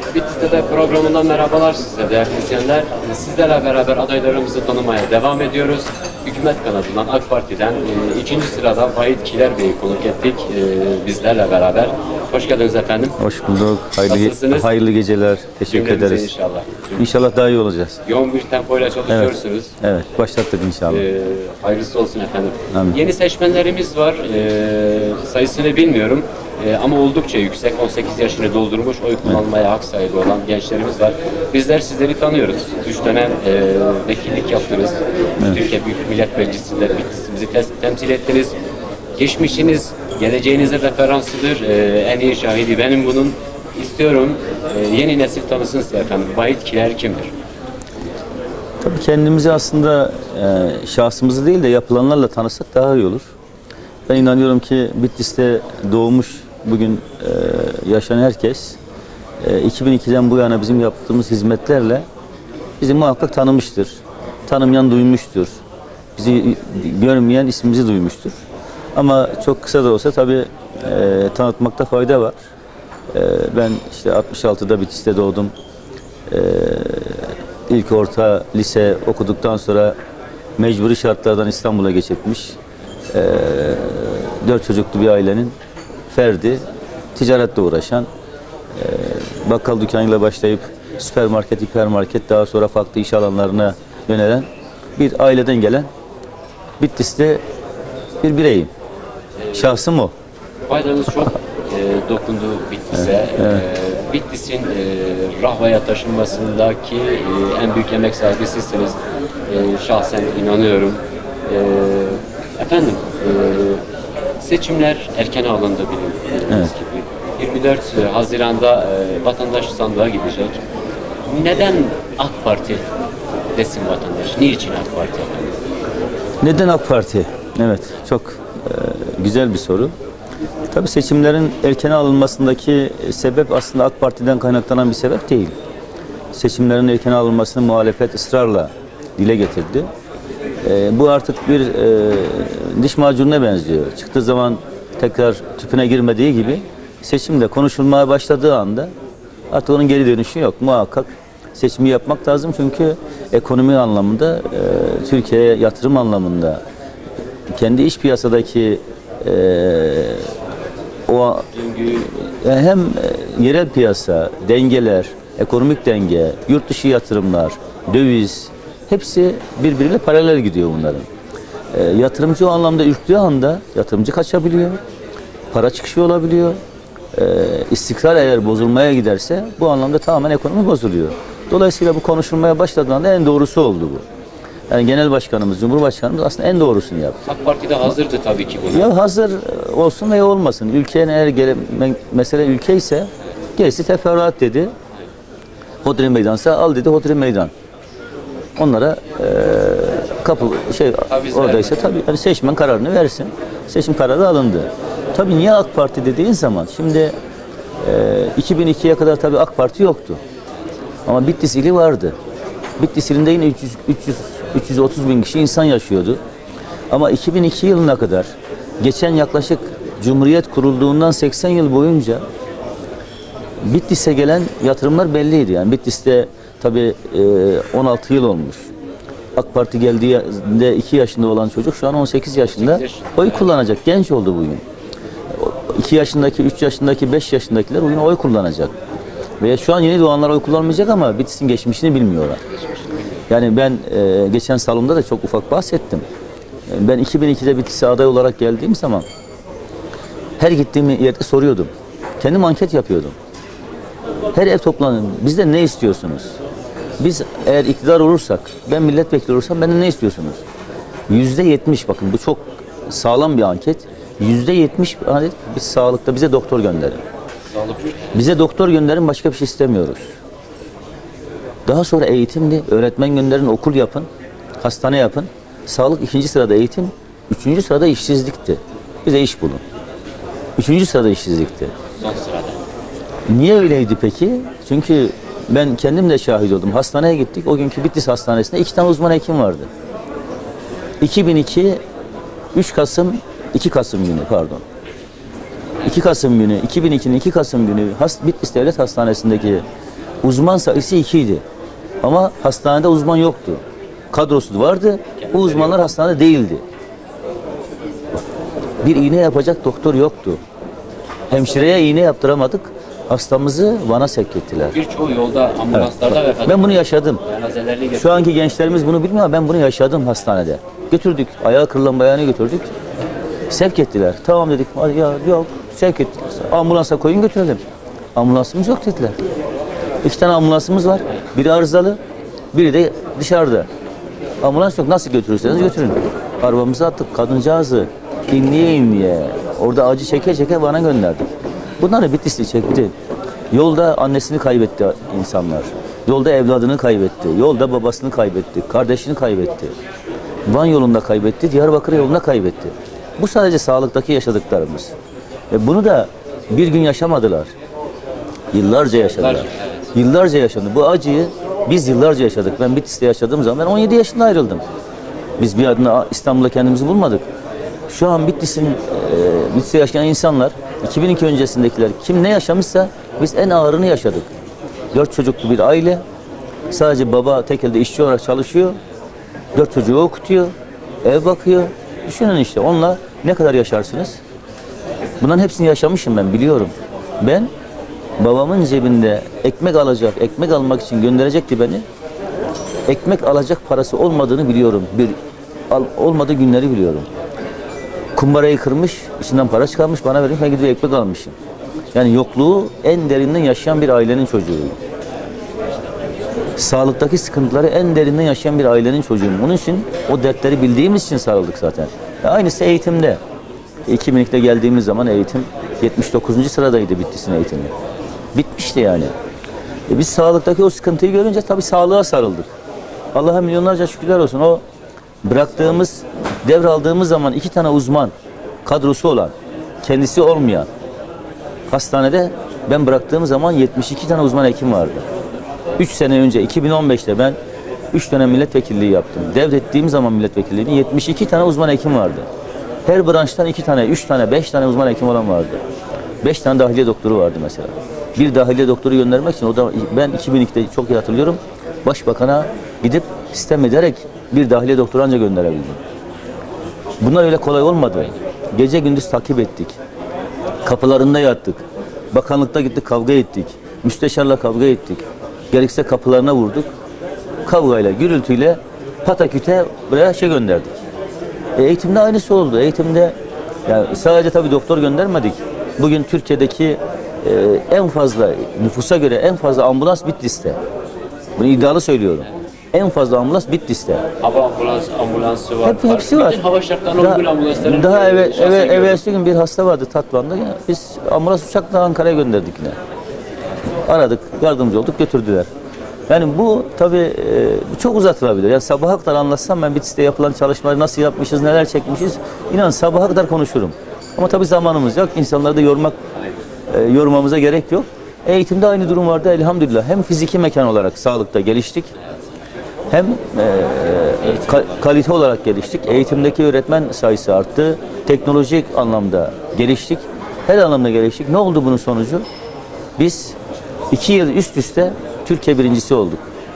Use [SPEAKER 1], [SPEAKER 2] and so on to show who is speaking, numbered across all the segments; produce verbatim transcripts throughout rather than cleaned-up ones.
[SPEAKER 1] Bitlis'te de programından merhabalar size değerli izleyenler. Sizlerle beraber adaylarımızı tanımaya devam ediyoruz. Hükümet kanadından AK Parti'den e, ikinci sırada Vahit Kiler Bey'i konuk ettik e, bizlerle beraber. Hoş geldiniz efendim.
[SPEAKER 2] Hoş bulduk. Hayırlı, hayırlı geceler. Teşekkür
[SPEAKER 1] Günlerinize
[SPEAKER 2] ederiz.
[SPEAKER 1] inşallah.
[SPEAKER 2] İnşallah daha iyi olacağız.
[SPEAKER 1] Yoğun bir tempoyla çalışıyorsunuz.
[SPEAKER 2] Evet, evet başlattık inşallah.
[SPEAKER 1] Ee, hayırlısı olsun efendim.
[SPEAKER 2] Amin.
[SPEAKER 1] Yeni seçmenlerimiz var. Ee, sayısını bilmiyorum. Ee, ama oldukça yüksek. on sekiz yaşını doldurmuş, oy kullanmaya hak sahibi olan gençlerimiz var. Bizler sizleri tanıyoruz. Üç dönem e, vekillik yaptınız. Evet. Türkiye Büyük Millet Meclisi'nde Bitlis'imizi temsil ettiniz. Geçmişiniz geleceğinize referansıdır. Ee, en iyi şahidi benim bunun. İstiyorum e, yeni nesil tanısın size efendim. Vahit Kiler kimdir?
[SPEAKER 2] Tabii kendimizi aslında e, şahsımızı değil de yapılanlarla tanısak daha iyi olur. Ben inanıyorum ki Bitlis'te doğmuş bugün e, yaşayan herkes e, iki bin ikiden bu yana bizim yaptığımız hizmetlerle bizi muhakkak tanımıştır. Tanımayan duymuştur. Bizi görmeyen ismimizi duymuştur. Ama çok kısa da olsa tabii e, tanıtmakta fayda var. E, ben işte altmış altıda Bitlis'te doğdum. E, ilk orta lise okuduktan sonra mecburi şartlardan İstanbul'a göç etmiş. E, dört çocuklu bir ailenin ferdi, ticaretle uğraşan, e, bakkal dükkanıyla başlayıp süpermarket, hipermarket, daha sonra farklı iş alanlarına yönelen bir aileden gelen Bitlis'te bir bireyim. Şahsım o.
[SPEAKER 1] Faydanız çok e, dokundu Bitlis'e.
[SPEAKER 2] Evet, evet.
[SPEAKER 1] E, Bitlis'in e, Rahva'ya taşınmasındaki e, en büyük emek sahibi sizsiniz. E, şahsen inanıyorum. E, efendim, e, seçimler erken alındı bildiğiniz
[SPEAKER 2] Evet.
[SPEAKER 1] gibi. yirmi dört Haziran'da e, vatandaş sandığa gidecek. Neden AK Parti desin vatandaş? Niçin AK Parti efendim?
[SPEAKER 2] Neden AK Parti? Evet, çok e, güzel bir soru. Tabii seçimlerin erken alınmasındaki sebep aslında AK Parti'den kaynaklanan bir sebep değil. Seçimlerin erken alınmasını muhalefet ısrarla dile getirdi. E, bu artık bir e, diş macununa benziyor. Çıktığı zaman tekrar tüpüne girmediği gibi seçimde konuşulmaya başladığı anda artık onun geri dönüşü yok. Muhakkak seçimi yapmak lazım çünkü ekonomi anlamında, e, Türkiye'ye yatırım anlamında, kendi iç piyasadaki e, o e, hem yerel piyasa, dengeler, ekonomik denge, yurt dışı yatırımlar, döviz hepsi birbiriyle paralel gidiyor bunların. E, yatırımcı o anlamda ürktüğü anda yatırımcı kaçabiliyor, para çıkışı olabiliyor. E, istikrar eğer bozulmaya giderse bu anlamda tamamen ekonomi bozuluyor. Dolayısıyla bu konuşulmaya başladığında en doğrusu oldu bu. Yani Genel Başkanımız, Cumhurbaşkanımız aslında en doğrusunu yaptı.
[SPEAKER 1] AK Parti de hazırdı tabii ki buna.
[SPEAKER 2] Ya hazır olsun veya olmasın. Ülkenin eğer gele, mesele ülke ise gerisi teferruat dedi. Hodri meydansa al dedi Hodri meydan. Onlara e, kapı şey
[SPEAKER 1] Taviz
[SPEAKER 2] oradaysa tabii yani seçmen kararını versin. Seçim kararı alındı. Tabii niye AK Parti dediğin zaman şimdi e, iki bin ikiye kadar tabii AK Parti yoktu. Ama Bitlis ili vardı. Bitlis ilinde yine üç yüz, üç yüz, üç yüz otuz bin kişi insan yaşıyordu. Ama iki bin iki yılına kadar geçen yaklaşık Cumhuriyet kurulduğundan seksen yıl boyunca Bitlis'e gelen yatırımlar belliydi. Yani Bitlis'te tabii on altı yıl olmuş. AK Parti geldiğinde iki yaşında olan çocuk şu an on sekiz yaşında oy kullanacak. Genç oldu bugün. iki yaşındaki, üç yaşındaki, beş yaşındakiler bugün oy kullanacak. Ve şu an yeni doğanlar oy kullanmayacak ama Bitlis'in geçmişini bilmiyorlar. Yani ben e, geçen salonda da çok ufak bahsettim. Ben iki bin ikide Bitlis'e aday olarak geldiğim zaman her gittiğim yerde soruyordum. Kendim anket yapıyordum. Her ev toplanın. Bizden ne istiyorsunuz? Biz eğer iktidar olursak, ben milletvekili olursam benden ne istiyorsunuz? Yüzde yetmiş, bakın bu çok sağlam bir anket. Yüzde yetmiş adet biz sağlıkta bize doktor gönderin. Bize doktor gönderin, başka bir şey istemiyoruz. Daha sonra eğitimdi, öğretmen gönderin, okul yapın, hastane yapın. Sağlık ikinci sırada eğitim, üçüncü sırada işsizlikti. Bize iş bulun. Üçüncü sırada işsizlikti.
[SPEAKER 1] Son sırada.
[SPEAKER 2] Niye öyleydi peki? Çünkü ben kendim de şahit oldum. Hastaneye gittik. O günkü Bitlis Hastanesi'nde iki tane uzman hekim vardı. iki bin iki, üç Kasım, iki Kasım günü pardon. iki Kasım günü, iki bin ikinin iki Kasım günü Bitlis Devlet Hastanesi'ndeki uzman sayısı ikiydi. Ama hastanede uzman yoktu. Kadrosu vardı. Bu uzmanlar hastanede değildi. Bir iğne yapacak doktor yoktu. Hemşireye iğne yaptıramadık. Hastamızı Van'a sevk ettiler.
[SPEAKER 1] Birçoğu yolda ambulanslarda
[SPEAKER 2] Evet.
[SPEAKER 1] vefat
[SPEAKER 2] Ben bunu yaşadım.
[SPEAKER 1] Cenazelerle
[SPEAKER 2] Şu anki gençlerimiz bunu bilmiyor ama ben bunu yaşadım hastanede. Götürdük. Ayağı kırılan bayanı götürdük. Sevk ettiler. Tamam dedik. Ya yok. Sevk ettiler. Ambulansa koyun götürelim. Ambulansımız yok dediler. İki tane ambulansımız var. Biri arızalı, biri de dışarıda. Ambulans yok. Nasıl götürürseniz götürün. Arabamızı attık. Kadıncağızı inliye inliye orada acı çeke çeke Van'a gönderdik. Bunları Bitlisli çekti. Yolda annesini kaybetti insanlar. Yolda evladını kaybetti. Yolda babasını kaybetti. Kardeşini kaybetti. Van yolunda kaybetti. Diyarbakır yolunda kaybetti. Bu sadece sağlıktaki yaşadıklarımız. Ve bunu da bir gün yaşamadılar. Yıllarca yaşadılar. Yıllarca yaşadı. Bu acıyı biz yıllarca yaşadık. Ben Bitlis'te yaşadığım zaman ben on yedi yaşında ayrıldım. Biz bir adına İstanbul'da kendimizi bulmadık. Şu an Bitlis'in e, Bitlis'te yaşayan insanlar, iki bin iki öncesindekiler kim ne yaşamışsa biz en ağırını yaşadık. Dört çocuklu bir aile, sadece baba tek elde işçi olarak çalışıyor, dört çocuğu okutuyor, ev bakıyor. Düşünün işte onunla ne kadar yaşarsınız? Bunların hepsini yaşamışım ben, biliyorum. Ben babamın cebinde ekmek alacak, ekmek almak için gönderecekti beni. Ekmek alacak parası olmadığını biliyorum. Bir al, olmadığı günleri biliyorum. Kumbarayı kırmış, içinden para çıkarmış, bana vermiş, ben gidiyor ekmek almışım. Yani yokluğu en derinden yaşayan bir ailenin çocuğuyum. Sağlıktaki sıkıntıları en derinden yaşayan bir ailenin çocuğuyum. Onun için o dertleri bildiğimiz için sarıldık zaten. Ve aynısı eğitimde. iki bin ikide geldiğimiz zaman eğitim yetmiş dokuzuncu sıradaydı Bitlis'in eğitimi. Bitmişti yani. E biz sağlıktaki o sıkıntıyı görünce tabii sağlığa sarıldık. Allah'a milyonlarca şükürler olsun. O bıraktığımız, devraldığımız zaman iki tane uzman kadrosu olan, kendisi olmayan hastanede ben bıraktığım zaman yetmiş iki tane uzman hekim vardı. üç sene önce iki bin on beşte ben üç dönem milletvekilliği yaptım. Devrettiğim zaman milletvekilliğini yetmiş iki tane uzman hekim vardı. Her branştan iki tane, üç tane, beş tane uzman hekim olan vardı. beş tane dahiliye doktoru vardı mesela. Bir dahiliye doktoru göndermek için o da ben iki bin ikide çok iyi hatırlıyorum. Başbakan'a gidip sistem ederek bir dahiliye doktoru anca gönderebildim. Bunlar öyle kolay olmadı. Gece gündüz takip ettik. Kapılarında yattık. Bakanlıkta gittik, kavga ettik. Müsteşarla kavga ettik. Gerekse kapılarına vurduk. Kavgayla, gürültüyle pataküte buraya şey gönderdik. E, eğitimde aynısı oldu. Eğitimde yani sadece tabii doktor göndermedik. Bugün Türkiye'deki e, en fazla nüfusa göre en fazla ambulans Bitlis'te. Bunu iddialı söylüyorum. En fazla ambulans Bitlis'te.
[SPEAKER 1] Hava ambulans, ambulansı var.
[SPEAKER 2] Hep, hepsi var.
[SPEAKER 1] Bütün hava şartlarına
[SPEAKER 2] Daha,
[SPEAKER 1] uygun ambulansların
[SPEAKER 2] daha eve,
[SPEAKER 1] şahsen
[SPEAKER 2] eve,
[SPEAKER 1] gördüm.
[SPEAKER 2] evvelsi gün bir hasta vardı Tatvan'da. Ya, biz ambulans uçakla Ankara'ya gönderdik yine. Aradık, yardımcı olduk, götürdüler. Yani bu tabii e, çok uzatılabilir. Yani sabaha kadar anlatsam ben Bitlis'te yapılan çalışmaları nasıl yapmışız, neler çekmişiz. İnan sabaha kadar konuşurum. Ama tabii zamanımız yok. İnsanları da yormak, e, yormamıza gerek yok. Eğitimde aynı durum vardı elhamdülillah. Hem fiziki mekan olarak sağlıkta geliştik. Hem e, ka kalite olarak geliştik. Eğitimdeki öğretmen sayısı arttı. Teknolojik anlamda geliştik. Her anlamda geliştik. Ne oldu bunun sonucu? Biz iki yıl üst üste Türkiye birincisi olduk.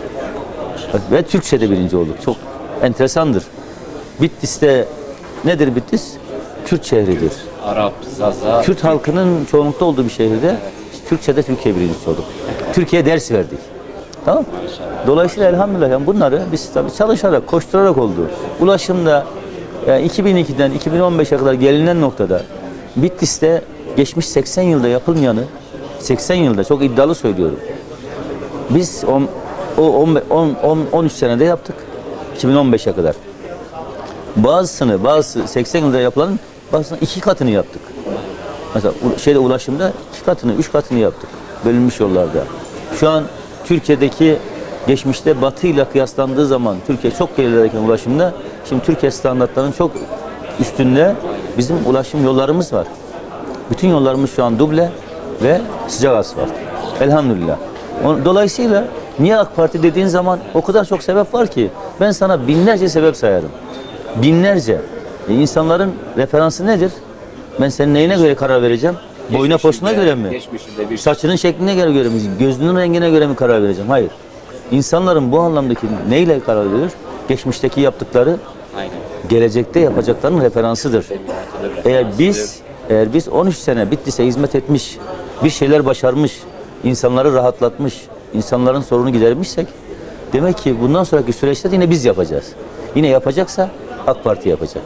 [SPEAKER 2] Ve Türkçe'de birinci olduk. Çok enteresandır. Bitlis'te nedir Bitlis? Kürt şehridir.
[SPEAKER 1] Arap, Zaza.
[SPEAKER 2] Kürt halkının çoğunlukta olduğu bir şehirde Türkçe'de Türkiye birincisi olduk. Türkiye'ye ders verdik. Tamam. Dolayısıyla elhamdülillah yani bunları biz tabii çalışarak, koşturarak oldu. Ulaşımda yani iki bin ikiden iki bin on beşe kadar gelinen noktada Bitlis'te geçmiş seksen yılda yapılmayanı seksen yılda çok iddialı söylüyorum. Biz on, o on üç senede yaptık. iki bin on beşe kadar. Bazısını, bazı seksen yılda yapılanın bazısını iki katını yaptık. Mesela şeyde ulaşımda iki katını, üç katını yaptık. Bölünmüş yollarda. Şu an Türkiye'deki geçmişte Batı ile kıyaslandığı zaman Türkiye çok gerilerdeyken ulaşımda şimdi Türkiye standartlarının çok üstünde bizim ulaşım yollarımız var. Bütün yollarımız şu an duble ve sıcak asfalt. Elhamdülillah. Dolayısıyla niye AK Parti dediğin zaman o kadar çok sebep var ki ben sana binlerce sebep sayarım. Binlerce. E insanların referansı nedir? Ben senin neyine göre karar vereceğim? Boyuna posuna göre mi?
[SPEAKER 1] Geçmişinde bir
[SPEAKER 2] Saçının şekline göre, göre mi? Gözünün rengine göre mi karar vereceğim? Hayır. İnsanların bu anlamdaki neyle karar verir? Geçmişteki yaptıkları,
[SPEAKER 1] aynen.
[SPEAKER 2] gelecekte yapacaklarının referansıdır. Eğer biz eğer biz on üç sene Bitlis'e hizmet etmiş, bir şeyler başarmış, insanları rahatlatmış, insanların sorunu gidermişsek, demek ki bundan sonraki süreçte yine biz yapacağız. Yine yapacaksa AK Parti yapacak.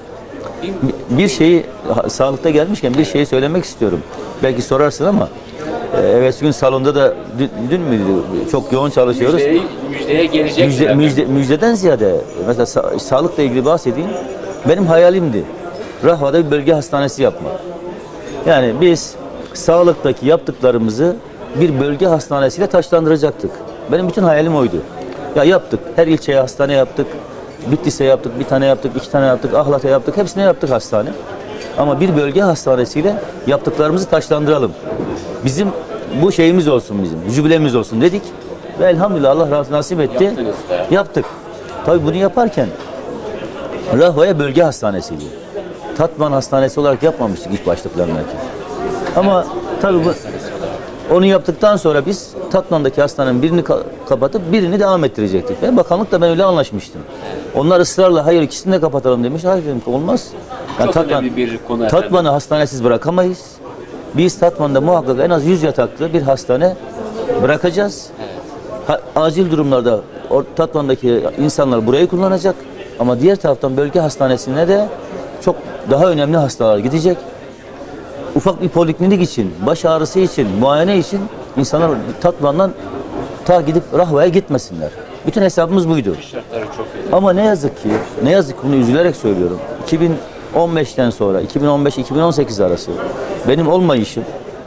[SPEAKER 2] Bir şeyi, sağlıkta gelmişken bir şeyi söylemek istiyorum. Belki sorarsın ama e, evet gün salonda da dün, dün müydü? Çok yoğun çalışıyoruz.
[SPEAKER 1] Müjdeye, müjdeye gelecek.
[SPEAKER 2] Müjde, müjde, müjdeden ziyade mesela sa sağlıkla ilgili bahsedeyim. Benim hayalimdi. Rahva'da bir bölge hastanesi yapmak. Yani biz sağlıktaki yaptıklarımızı bir bölge hastanesiyle taçlandıracaktık. Benim bütün hayalim oydu. Ya yaptık. Her ilçeye hastane yaptık. Bitlis'e yaptık, bir tane yaptık, iki tane yaptık, Ahlat'a yaptık. Hepsine yaptık hastane. Ama bir bölge hastanesiyle yaptıklarımızı taçlandıralım. Bizim bu şeyimiz olsun bizim. Jübilemiz olsun dedik. Ve elhamdülillah Allah nasip etti. Yaptık. Tabii bunu yaparken Rahva'ya bölge hastanesiydi. Tatvan Hastanesi olarak yapmamıştık ilk başlıklarındaki. Ama tabii bu, onu yaptıktan sonra biz Tatvan'daki hastanenin birini ka kapatıp birini devam ettirecektik. Ve bakanlıkla ben öyle anlaşmıştım. Onlar ısrarla hayır ikisini de kapatalım demiş. Hayır dedim olmaz. Yani Tatvan,
[SPEAKER 1] bir konu
[SPEAKER 2] Tatvan'ı hastanesiz bırakamayız. Biz Tatvan'da muhakkak en az yüz yataklı bir hastane bırakacağız. Ha, acil durumlarda Tatvan'daki insanlar burayı kullanacak. Ama diğer taraftan bölge hastanesine de çok daha önemli hastalar gidecek. Ufak bir poliklinik için, baş ağrısı için, muayene için insanlar Tatvan'dan ta gidip Rahva'ya gitmesinler. Bütün hesabımız buydu.
[SPEAKER 1] Şartları çok iyi.
[SPEAKER 2] Ama ne yazık ki, ne yazık ki bunu üzülerek söylüyorum. iki bin on beşten sonra, iki bin on beş iki bin on sekiz arası benim olmayışım,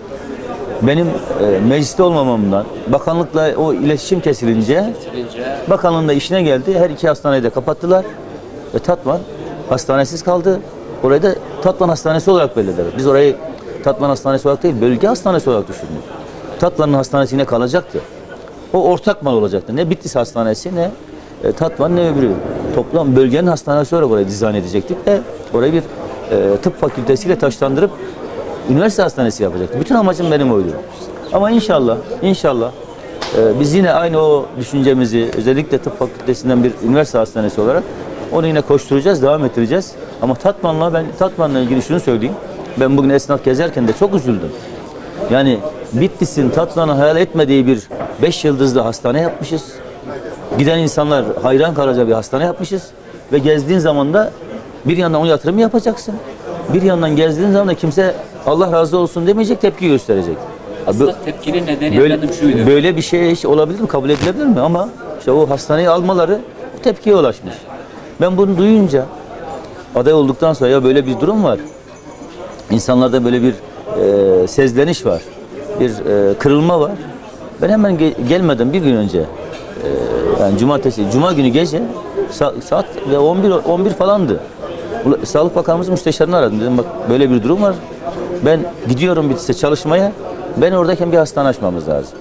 [SPEAKER 2] benim e, mecliste olmamamdan, bakanlıkla o iletişim kesilince,
[SPEAKER 1] Kesilince
[SPEAKER 2] bakanlığın da işine geldi. Her iki hastaneyi de kapattılar. Ve Tatvan hastanesiz kaldı. Orayı da Tatvan Hastanesi olarak belirlediler. Biz orayı Tatvan Hastanesi olarak değil, bölge hastanesi olarak düşündük. Tatvan'ın hastanesi yine kalacaktı. O ortak mal olacaktı. Ne Bitlis Hastanesi, ne e, Tatvan, ne öbürü. Toplam bölgenin hastanesi olarak orayı dizayn edecektik ve orayı bir e, tıp fakültesiyle taşlandırıp üniversite hastanesi yapacaktık. Bütün amacım benim oydu. Ama inşallah, inşallah e, biz yine aynı o düşüncemizi, özellikle tıp fakültesinden bir üniversite hastanesi olarak onu yine koşturacağız, devam ettireceğiz. Ama Tatvan'la ben Tatvan'la ilgili şunu söyleyeyim. Ben bugün esnaf gezerken de çok üzüldüm. Yani Bitlis'in Tatvan'ı hayal etmediği bir beş yıldızlı hastane yapmışız. Giden insanlar hayran kalacağı bir hastane yapmışız. Ve gezdiğin zaman da bir yandan o yatırımı yapacaksın. Bir yandan gezdiğin zaman da kimse Allah razı olsun demeyecek, tepki gösterecek.
[SPEAKER 1] aslında Abi, tepkinin nedeni
[SPEAKER 2] böyle,
[SPEAKER 1] efendim şuydu.
[SPEAKER 2] Böyle bir şey hiç olabilir mi? Kabul edilebilir mi? Ama işte o hastaneyi almaları o tepkiye ulaşmış. Ben bunu duyunca aday olduktan sonra ya böyle bir durum var. İnsanlarda böyle bir e, sezleniş var. Bir e, kırılma var. Ben hemen ge gelmeden bir gün önce e, yani cumartesi, cuma günü gece sa saat ve on bir on bir falandı. Sağlık Bakanımız müsteşarını aradım. Dedim bak böyle bir durum var. Ben gidiyorum Bitlis'e çalışmaya. Ben oradayken bir hastane açmamız lazım.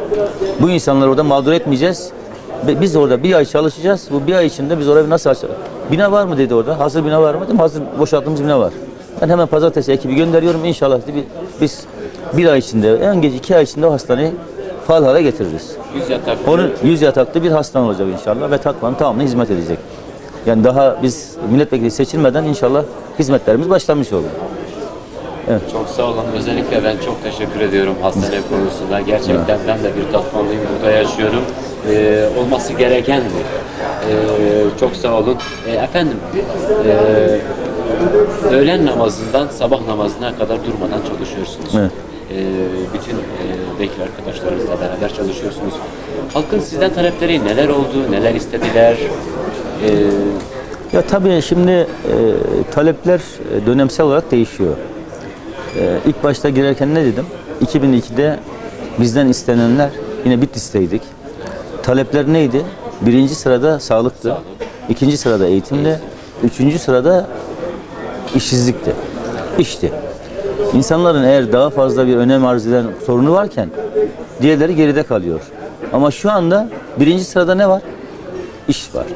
[SPEAKER 2] Bu insanları orada mağdur etmeyeceğiz. Biz orada bir ay çalışacağız. Bu bir ay içinde biz orayı nasıl açacağız? Bina var mı dedi orada. Hazır bina var mı dedim. Hazır boşalttığımız bina var. Ben hemen pazartesi ekibi gönderiyorum. İnşallah dedi, biz bir ay içinde, en geç iki ay içinde o hastaneyi faal hale getiririz.
[SPEAKER 1] yüz yataklı.
[SPEAKER 2] Onun yüz yataklı bir hastane olacak inşallah ve Tatvan'ın tamamına hizmet edecek. Yani daha biz milletvekili seçilmeden inşallah hizmetlerimiz başlamış olur.
[SPEAKER 1] Evet. Çok sağ olun. Özellikle ben çok teşekkür ediyorum hastane konusunda. Gerçekten ben de bir Tatvanlıyım. Burada yaşıyorum. Ee, olması gerekendi. Ee, çok sağ olun. Ee, efendim, e, öğlen namazından sabah namazına kadar durmadan çalışıyorsunuz.
[SPEAKER 2] Evet.
[SPEAKER 1] Ee, bütün e, vekil arkadaşlarınızla beraber çalışıyorsunuz. Halkın sizden talepleri neler oldu, neler istediler? Ee,
[SPEAKER 2] Ya tabii şimdi e, talepler dönemsel olarak değişiyor. E, ilk başta girerken ne dedim? iki bin ikide bizden istenenler yine Bitlis'teydik. Talepler neydi? Birinci sırada sağlıktı. Sağlık. İkinci sırada eğitimdi. Üçüncü sırada işsizlikti. İşti. İnsanların eğer daha fazla bir önem arz eden sorunu varken diğerleri geride kalıyor. Ama şu anda birinci sırada ne var? İş var.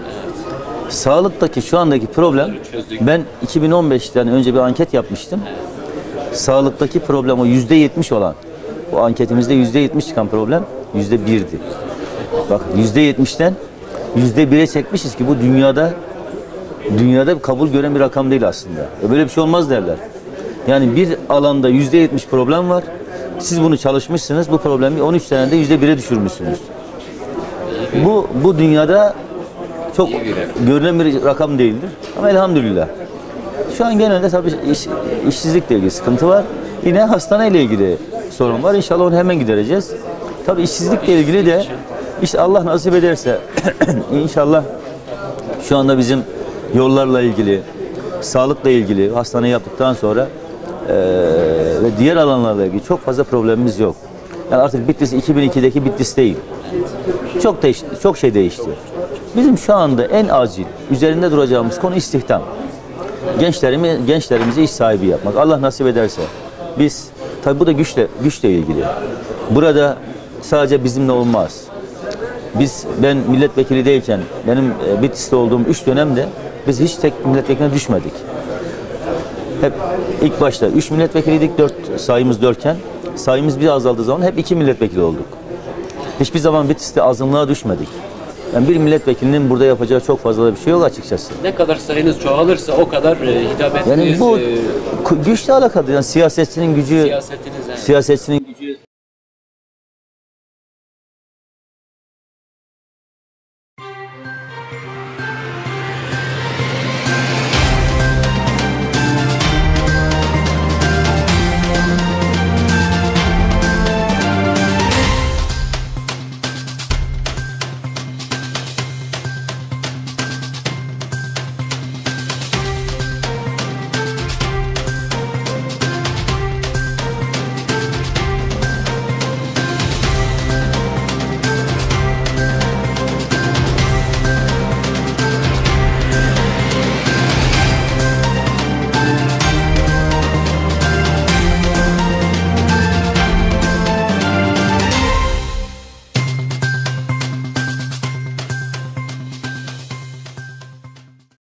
[SPEAKER 2] Sağlıktaki şu andaki problem, ben iki bin on beşten önce bir anket yapmıştım. sağlıktaki problem o yüzde yetmiş olan, bu anketimizde yüzde yetmiş çıkan problem yüzde birdi. Bak yüzde yetmişten yüzde bire çekmişiz ki bu dünyada dünyada kabul gören bir rakam değil aslında. Böyle bir şey olmaz derler. Yani bir alanda yüzde yetmiş problem var. Siz bunu çalışmışsınız. Bu problemi on üç senede yüzde bire düşürmüşsünüz. Bu bu dünyada çok görülen bir rakam değildir. Ama elhamdülillah. Şu an genelde tabii iş, işsizlikle ilgili sıkıntı var. Yine hastaneyle ilgili sorun var. İnşallah onu hemen gidereceğiz. Tabii işsizlikle ilgili de işte Allah nasip ederse inşallah şu anda bizim yollarla ilgili, sağlıkla ilgili hastane yaptıktan sonra eee, ve diğer alanlarla ilgili çok fazla problemimiz yok. Yani artık Bitlis iki bin ikideki Bitlis değil. Çok değişti, çok şey değişti. Bizim şu anda en acil üzerinde duracağımız konu istihdam. Gençlerimi, gençlerimizi iş sahibi yapmak. Allah nasip ederse biz, tabi bu da güçle, güçle ilgili. Burada sadece bizimle olmaz. Biz, ben milletvekili değilken, benim e, Bitlis'te olduğum üç dönemde biz hiç tek milletvekiline düşmedik. Hep ilk başta üç milletvekiliydik, dört sayımız dörtken, sayımız bir azaldığı zaman hep iki milletvekili olduk. Hiçbir zaman Bitlis'te azınlığa düşmedik. Yani bir milletvekilinin burada yapacağı çok fazla da bir şey yok açıkçası.
[SPEAKER 1] Ne kadar sayınız çoğalırsa o kadar e, hitap ettiğiniz
[SPEAKER 2] Yani bu
[SPEAKER 1] e,
[SPEAKER 2] güçle alakalı. Yani siyasetçinin gücü,
[SPEAKER 1] siyasetiniz yani.
[SPEAKER 2] siyasetçinin gücü